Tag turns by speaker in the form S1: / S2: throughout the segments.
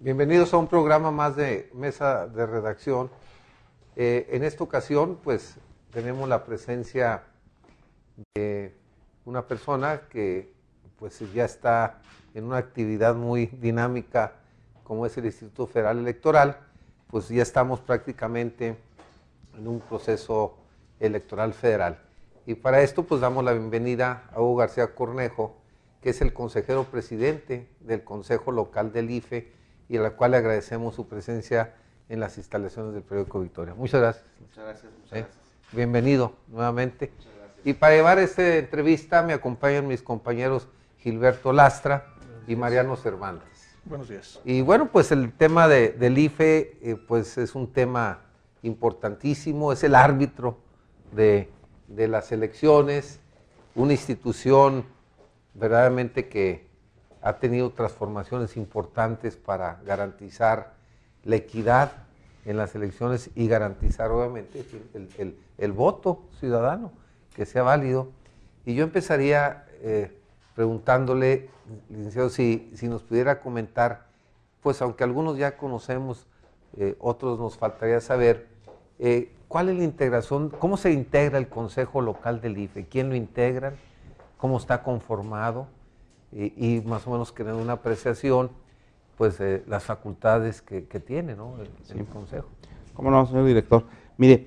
S1: Bienvenidos a un programa más de Mesa de Redacción. En esta ocasión, pues, tenemos la presencia de una persona que, pues, ya está en una actividad muy dinámica, como es el Instituto Federal Electoral. Pues ya estamos prácticamente en un proceso electoral federal. Y para esto, pues, damos la bienvenida a Hugo García Cornejo, que es el consejero presidente del Consejo Local del IFE, y a la cual le agradecemos su presencia en las instalaciones del periódico Victoria. Muchas gracias.
S2: Muchas gracias, muchas gracias.
S1: Bienvenido nuevamente.
S2: Muchas gracias.
S1: Y para llevar esta entrevista me acompañan mis compañeros Gilberto Lastra y Mariano Cervantes.
S3: Buenos días.
S1: Y bueno, pues el tema del IFE pues es un tema importantísimo, es el árbitro de las elecciones, una institución verdaderamente que ha tenido transformaciones importantes para garantizar la equidad en las elecciones y garantizar obviamente el voto ciudadano, que sea válido. Y yo empezaría preguntándole, licenciado, si nos pudiera comentar, pues aunque algunos ya conocemos, otros nos faltaría saber, ¿cuál es la integración, cómo se integra el Consejo Local del IFE? ¿Quién lo integra? ¿Cómo está conformado? Y más o menos tener una apreciación, pues, las facultades que tiene, ¿no? el Consejo.
S2: ¿Cómo no, señor director? Mire,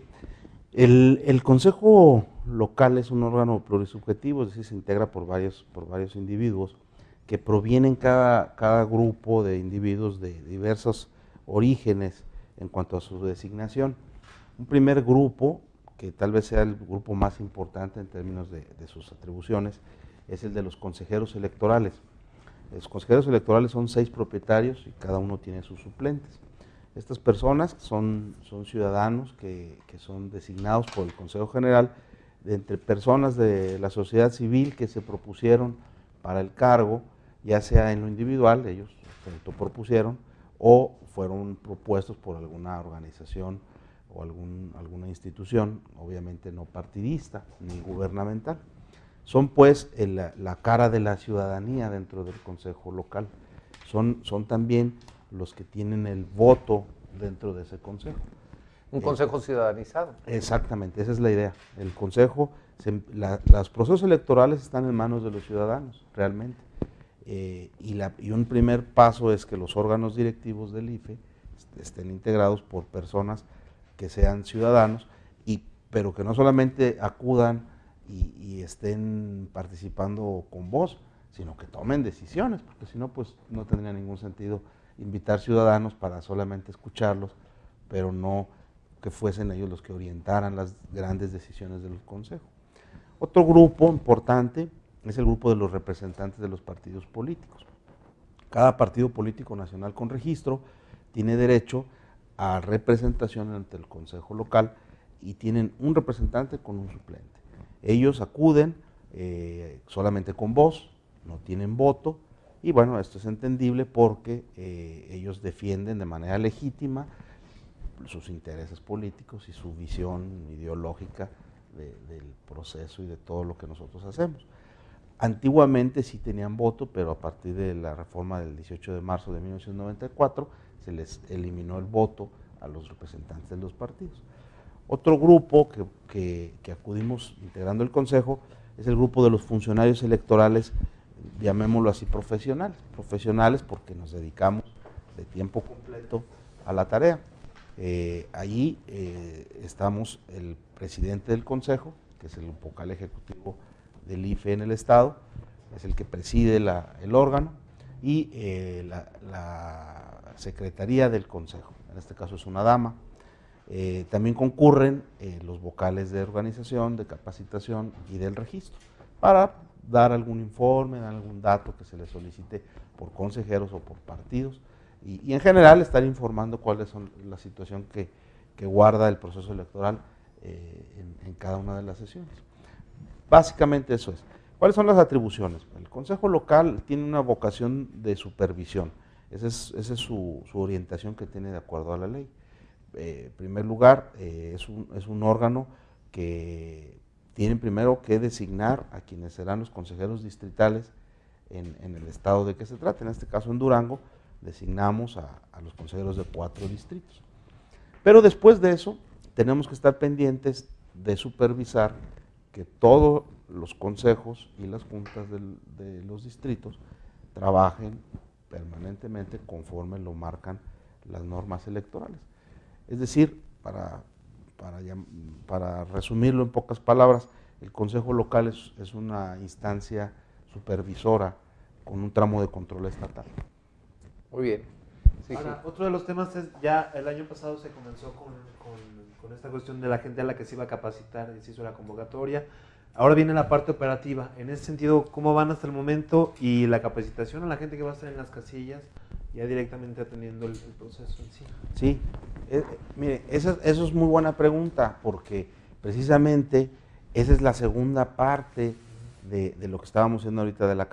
S2: el Consejo Local es un órgano plurisubjetivo, es decir, se integra por varios individuos que provienen cada grupo de individuos de diversos orígenes en cuanto a su designación. Un primer grupo, que tal vez sea el grupo más importante en términos de sus atribuciones, es el de los consejeros electorales. Los consejeros electorales son 6 propietarios y cada uno tiene sus suplentes. Estas personas son ciudadanos que son designados por el Consejo General de entre personas de la sociedad civil que se propusieron para el cargo, ya sea en lo individual, ellos se autopropusieron, o fueron propuestos por alguna organización o alguna institución, obviamente no partidista ni gubernamental. Son pues la cara de la ciudadanía dentro del Consejo Local, son también los que tienen el voto dentro de ese consejo.
S1: Un consejo ciudadanizado.
S2: Exactamente, esa es la idea. El consejo, los procesos electorales están en manos de los ciudadanos, realmente. Y un primer paso es que los órganos directivos del IFE estén integrados por personas que sean ciudadanos, pero que no solamente acudan y estén participando con voz, sino que tomen decisiones, porque si no, pues no tendría ningún sentido invitar ciudadanos para solamente escucharlos, pero no que fuesen ellos los que orientaran las grandes decisiones del Consejo. Otro grupo importante es el grupo de los representantes de los partidos políticos. Cada partido político nacional con registro tiene derecho a representación ante el Consejo Local y tienen un representante con un suplente. Ellos acuden solamente con voz, no tienen voto, y bueno, esto es entendible porque ellos defienden de manera legítima sus intereses políticos y su visión ideológica del proceso y de todo lo que nosotros hacemos. Antiguamente sí tenían voto, pero a partir de la reforma del 18 de marzo de 1994 se les eliminó el voto a los representantes de los partidos. Otro grupo que acudimos integrando el Consejo es el grupo de los funcionarios electorales, llamémoslo así, profesionales porque nos dedicamos de tiempo completo a la tarea. Allí estamos el presidente del Consejo, que es el vocal ejecutivo del IFE en el Estado, es el que preside el órgano, y la secretaría del Consejo, en este caso es una dama. También concurren los vocales de organización, de capacitación y del registro, para dar algún informe, dar algún dato que se les solicite por consejeros o por partidos, y en general estar informando cuáles son la situación que guarda el proceso electoral en cada una de las sesiones. Básicamente eso es. ¿Cuáles son las atribuciones? El Consejo Local tiene una vocación de supervisión, esa es su orientación que tiene de acuerdo a la ley. En primer lugar, es un órgano que tiene primero que designar a quienes serán los consejeros distritales en el estado de que se trate, en este caso en Durango, designamos a los consejeros de 4 distritos. Pero después de eso, tenemos que estar pendientes de supervisar que todos los consejos y las juntas de los distritos trabajen permanentemente conforme lo marcan las normas electorales. Es decir, para resumirlo en pocas palabras, el consejo local es una instancia supervisora con un tramo de control estatal.
S1: Muy bien. Sí,
S3: Ahora,
S1: sí.
S3: otro de los temas es, ya el año pasado se comenzó con esta cuestión de la gente a la que se iba a capacitar y se hizo la convocatoria. Ahora viene la parte operativa. En ese sentido, ¿cómo van hasta el momento? Y la capacitación a la gente que va a estar en las casillas, ya directamente atendiendo el proceso en sí.
S2: Sí, mire, eso es muy buena pregunta, porque precisamente esa es la segunda parte de lo que estábamos haciendo ahorita de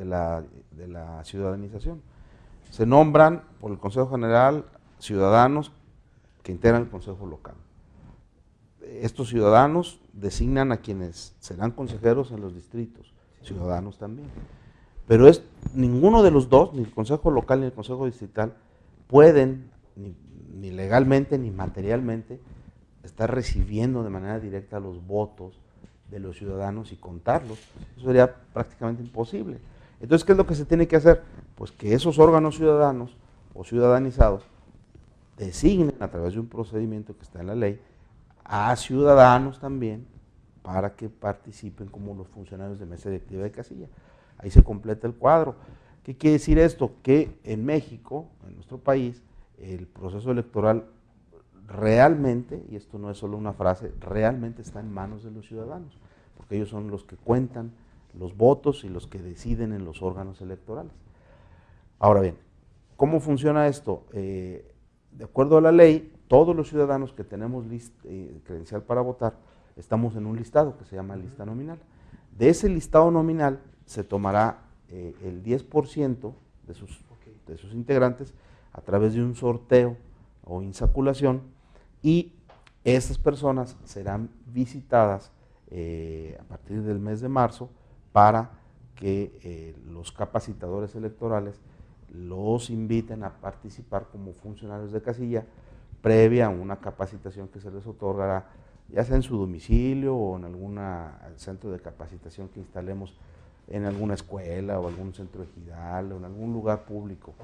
S2: la ciudadanización. Se nombran por el Consejo General ciudadanos que integran el Consejo Local. Estos ciudadanos designan a quienes serán consejeros en los distritos, ciudadanos también. Pero ninguno de los dos, ni el Consejo Local ni el Consejo Distrital, pueden, ni legalmente ni materialmente, estar recibiendo de manera directa los votos de los ciudadanos y contarlos. Eso sería prácticamente imposible. Entonces, ¿qué es lo que se tiene que hacer? Pues que esos órganos ciudadanos o ciudadanizados designen a través de un procedimiento que está en la ley a ciudadanos también para que participen como los funcionarios de mesa directiva de casilla. Ahí se completa el cuadro. ¿Qué quiere decir esto? Que en México, en nuestro país, el proceso electoral realmente, y esto no es solo una frase, realmente está en manos de los ciudadanos, porque ellos son los que cuentan los votos y los que deciden en los órganos electorales. Ahora bien, ¿cómo funciona esto? De acuerdo a la ley, todos los ciudadanos que tenemos credencial para votar, estamos en un listado que se llama lista nominal. De ese listado nominal se tomará el 10% de sus integrantes a través de un sorteo o insaculación, y estas personas serán visitadas a partir del mes de marzo para que los capacitadores electorales los inviten a participar como funcionarios de casilla previa a una capacitación que se les otorgará, ya sea en su domicilio o en algún centro de capacitación que instalemos en alguna escuela o algún centro ejidal o en algún lugar público.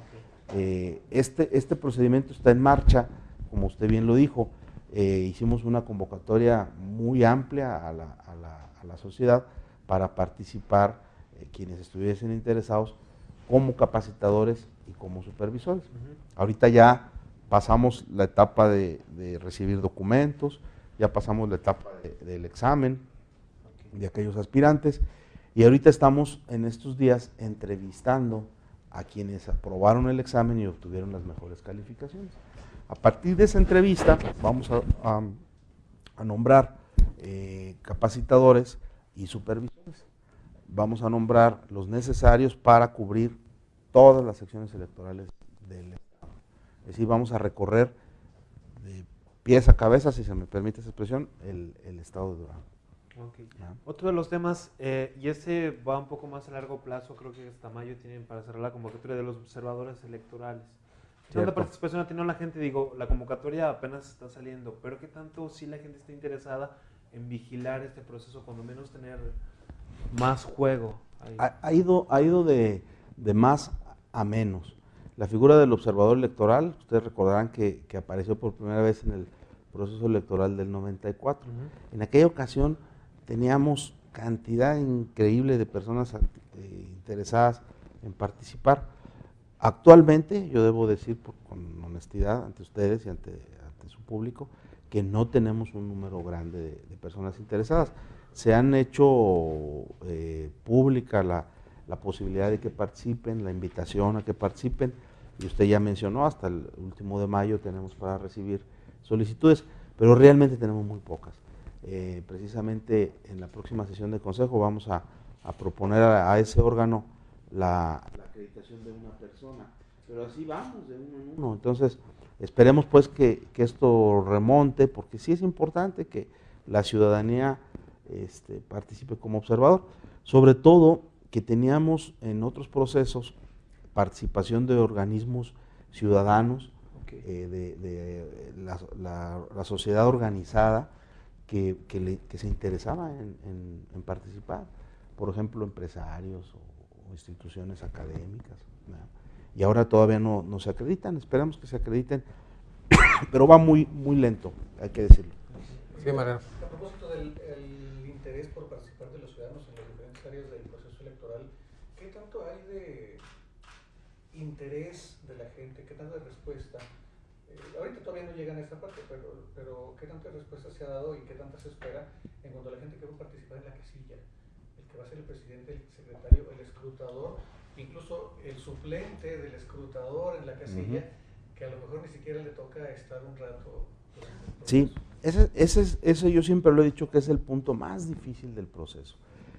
S2: Este procedimiento está en marcha, como usted bien lo dijo. Hicimos una convocatoria muy amplia a la sociedad para participar quienes estuviesen interesados como capacitadores y como supervisores. Ahorita ya pasamos la etapa de recibir documentos, ya pasamos la etapa del examen de aquellos aspirantes, y ahorita estamos en estos días entrevistando a quienes aprobaron el examen y obtuvieron las mejores calificaciones. A partir de esa entrevista vamos a nombrar capacitadores y supervisores. Vamos a nombrar los necesarios para cubrir todas las secciones electorales del Estado. Es decir, vamos a recorrer de pies a cabeza, si se me permite esa expresión, el Estado de Durango.
S3: Okay. Otro de los temas, y este va un poco más a largo plazo, creo que hasta mayo tienen para cerrar la convocatoria de los observadores electorales. ¿Cuánta participación ha tenido la gente? Digo, la convocatoria apenas está saliendo, pero ¿qué tanto si la gente está interesada en vigilar este proceso, cuando menos tener más juego?
S2: Ha ido de más a menos. La figura del observador electoral, ustedes recordarán que apareció por primera vez en el proceso electoral del 94. En aquella ocasión teníamos cantidad increíble de personas interesadas en participar. Actualmente, yo debo decir con honestidad ante ustedes y ante su público, que no tenemos un número grande de personas interesadas. Se han hecho pública la posibilidad de que participen, la invitación a que participen, y usted ya mencionó, hasta el último de mayo tenemos para recibir solicitudes, pero realmente tenemos muy pocas. Precisamente en la próxima sesión de consejo vamos a proponer a ese órgano la acreditación de una persona, pero así vamos de uno en uno. Entonces esperemos pues que esto remonte, porque sí es importante que la ciudadanía participe como observador, sobre todo que teníamos en otros procesos participación de organismos ciudadanos,
S1: Ok.
S2: de la sociedad organizada que se interesaba en participar, por ejemplo, empresarios o instituciones académicas, ¿verdad? Y ahora todavía no se acreditan, esperamos que se acrediten, pero va muy lento, hay que decirlo.
S1: Sí, Mariano.
S4: A propósito del interés por participar de los ciudadanos en las diferentes áreas del proceso electoral, ¿qué tanto hay de interés de la gente, qué tanta respuesta? Ahorita todavía no llegan a esta parte, pero ¿qué tanta respuesta se ha dado y qué tanta se espera en cuanto a la gente que va a participar en la casilla? El que va a ser el presidente, el secretario, el escrutador, incluso el suplente del escrutador en la casilla, que a lo mejor ni siquiera le toca estar un rato.
S2: Sí, ese yo siempre lo he dicho que es el punto más difícil del proceso.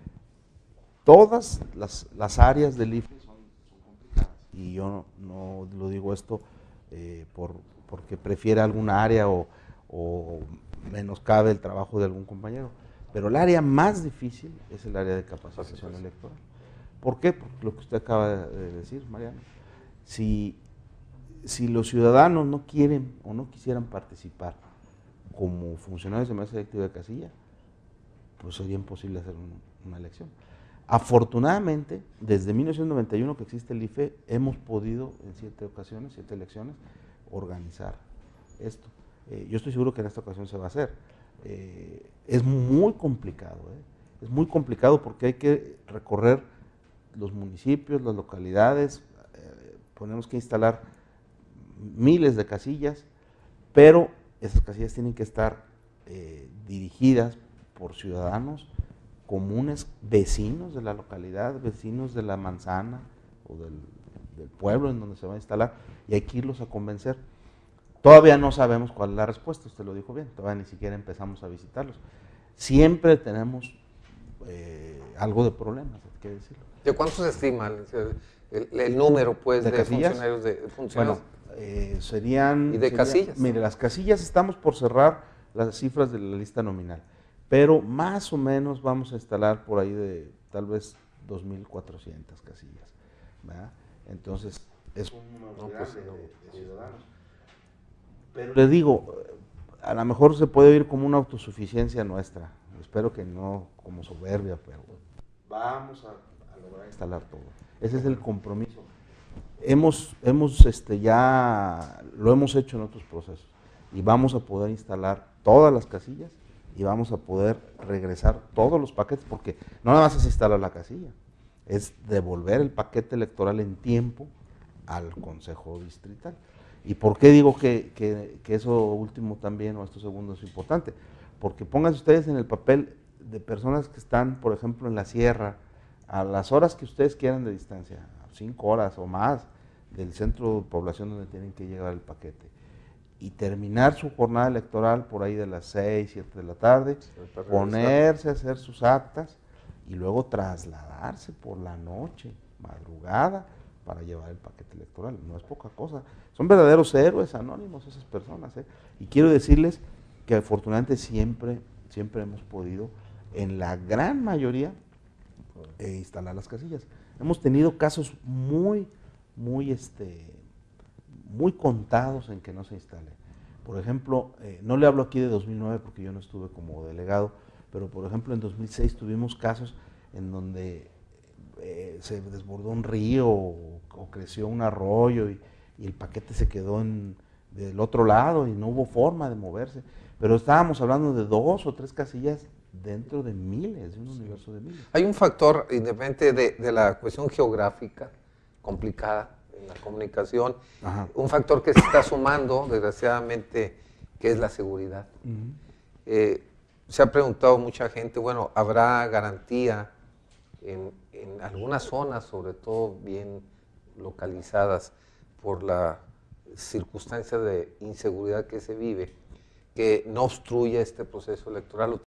S2: Todas las áreas del IFE son complicadas, y yo no lo digo esto porque prefiera alguna área o menoscabe el trabajo de algún compañero, pero el área más difícil es el área de capacitación electoral. ¿Por qué? Porque lo que usted acaba de decir, Mariano, si los ciudadanos no quieren o no quisieran participar como funcionarios de mesa directiva de casilla, pues sería imposible hacer una elección. Afortunadamente, desde 1991 que existe el IFE, hemos podido en 7 elecciones, organizar esto. Yo estoy seguro que en esta ocasión se va a hacer. Es muy complicado, es muy complicado porque hay que recorrer los municipios, las localidades, tenemos que instalar miles de casillas, pero esas casillas tienen que estar dirigidas por ciudadanos comunes, vecinos de la localidad, vecinos de la manzana o del pueblo en donde se va a instalar, y hay que irlos a convencer. Todavía no sabemos cuál es la respuesta, usted lo dijo bien, todavía ni siquiera empezamos a visitarlos. Siempre tenemos algo de problemas, hay que decirlo.
S1: ¿De cuántos se estima el número, pues, de funcionarios?
S2: Bueno, serían...
S1: ¿Y de casillas?
S2: Mire, las casillas estamos por cerrar las cifras de la lista nominal, pero más o menos vamos a instalar por ahí de tal vez 2.400 casillas, ¿verdad? Entonces, es un número grande de ciudadanos. Pero le digo, a lo mejor se puede oír como una autosuficiencia nuestra, espero que no como soberbia, pero vamos a lograr instalar todo. Ese es el compromiso. Ya lo hemos hecho en otros procesos y vamos a poder instalar todas las casillas y vamos a poder regresar todos los paquetes, porque no nada más es instalar la casilla, es devolver el paquete electoral en tiempo al Consejo Distrital. ¿Y por qué digo que eso último también, o esto segundo, es importante? Porque pónganse ustedes en el papel de personas que están, por ejemplo, en la sierra, a las horas que ustedes quieran de distancia, 5 horas o más del centro de población donde tienen que llegar el paquete, y terminar su jornada electoral por ahí de las 6, 7 de la tarde, ponerse a hacer sus actas y luego trasladarse por la noche, madrugada, para llevar el paquete electoral. No es poca cosa. Son verdaderos héroes anónimos esas personas, ¿eh? Y quiero decirles que afortunadamente siempre hemos podido, en la gran mayoría, instalar las casillas. Hemos tenido casos muy contados en que no se instale. Por ejemplo, no le hablo aquí de 2009 porque yo no estuve como delegado, pero por ejemplo en 2006 tuvimos casos en donde se desbordó un río o creció un arroyo y el paquete se quedó del otro lado y no hubo forma de moverse. Pero estábamos hablando de 2 o 3 casillas dentro de miles, de un universo de miles.
S1: Hay un factor, independiente de la cuestión geográfica complicada en la comunicación, un factor que se está sumando, desgraciadamente, que es la seguridad. Se ha preguntado mucha gente, bueno, ¿habrá garantía en algunas zonas, sobre todo bien localizadas por la circunstancia de inseguridad que se vive, que no obstruya este proceso electoral?